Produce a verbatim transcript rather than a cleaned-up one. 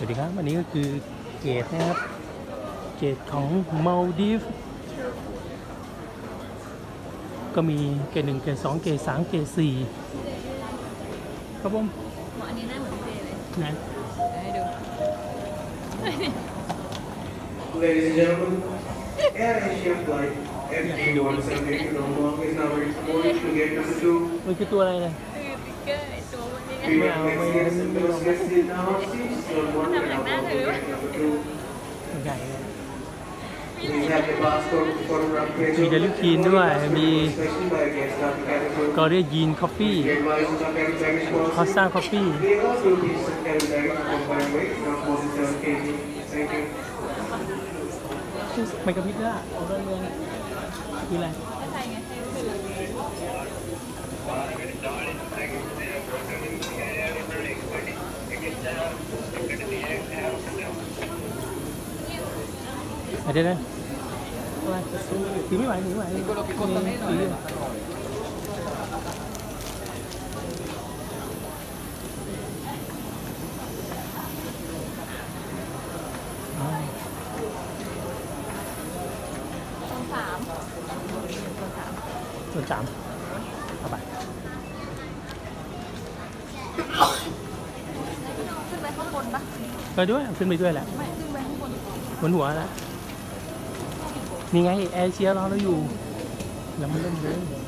วัสดีครับวันนี้ก็คือเกตนะครับเกตของมาลดีฟก็มีเกตหนึ่งเกตสองเกตสามเกตสี่ครับผมอันนี้น่าเหมือนเจเลยนะให้ดู Ladies and gentlemen, Air Asia flight F G one seventy-eight from Hong Kong is now reporting to gate number two. มันคือตัวอะไรเนี่ยติ๊กเกอร์ไอตัวมันนี่ We have next guest and those guests in our seats. Zone one and now on to gate number two. ใหญ่เลย Please have your passport photograph มีเดลิคีนด้วยมีกอ got เรียยีนคอฟฟี่คอสซ่าคอฟฟี่ไม่กระพริบด้วยเอาเรื่องเงินคืออะไรใช่ไงเดี๋ยวนะอะไรถือไม่ไหวถือไม่ไหวถือสามส่วนสามเอาไปขึ้นไปข้างบนปะไปด้วยขึ้นไปด้วยแหละไม่ขึ้นไปข้างบนบนหัวแล้วนี่ไงแอร์เชียร์รอเราอยู่แล้วมันเล่นเลย